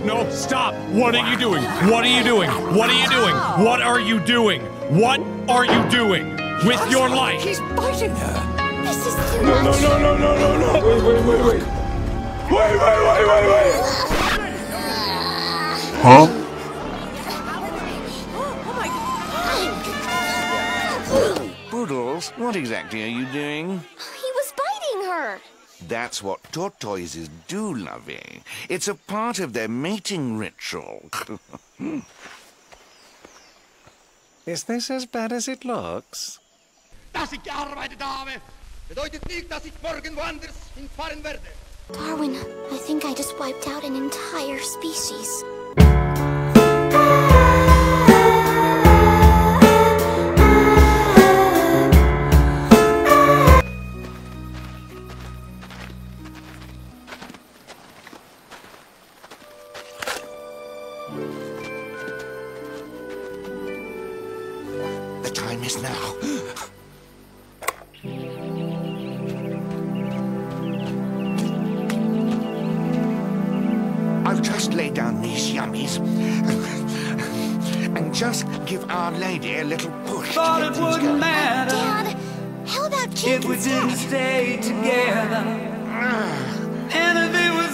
no, stop! What are you doing? What are you doing? What are you doing? What are you doing? What are you doing with your life? He's biting her. This is too No, much. no. Wait. Wait. Huh? Poodles, what exactly are you doing? He was biting her. That's what tortoises do, lovey. It's a part of their mating ritual. Is this as bad as it looks? Dass ich gearbeitet habe, bedeutet nicht, dass ich morgen woanders hinfahren werde. Darwin, I think I just wiped out an entire species. The time is now. I'll just lay down these yummies and just give Our Lady a little push. Thought it wouldn't matter. Dad, how about kids if we didn't stay together. And if it was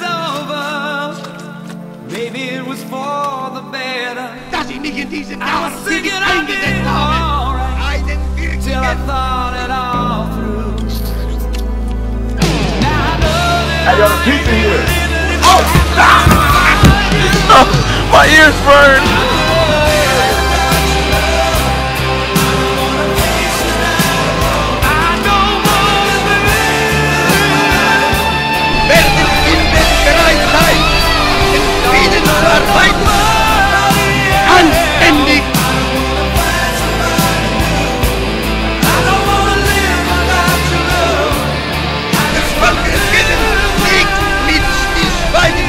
over, maybe it was for the better. Dass ich mich in diesen I Jahren was thinking I'd be eingesetzt habe. alright Einen till I wirklichen thought it all through. Now I know that I got a pizza here. Oh, My ears burn. werden Kinder bereit sein, den Frieden zu erweitern. Anständig. Das Volkes Willen liegt mit Stillschweigen.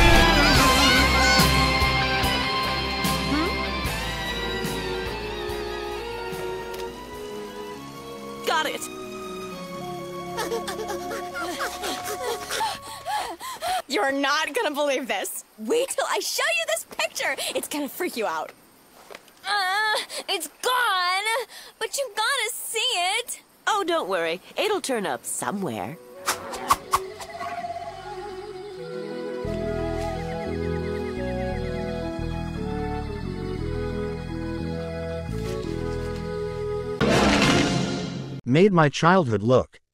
Got it. You're not gonna believe this. Wait till I show you this picture. It's gonna freak you out. It's gone. But you gotta see it. Oh, don't worry. It'll turn up somewhere. Made my childhood look